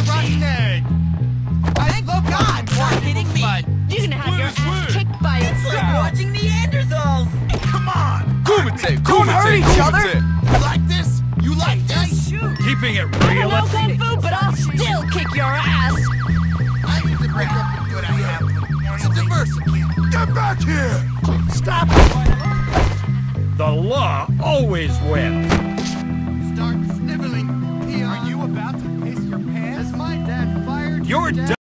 rotten egg! Thank God! You're kidding me? You're gonna have your ass kicked by it. It's like watching Neanderthals. Come on! Kumite, Don't hurt each other. You like this? You like this? Keeping it I real. don't know Kung Fu, but I'll still kick your ass. I need to break up the good I have. It's a diversity. Get back here! Stop! The law always wins. Start sniveling.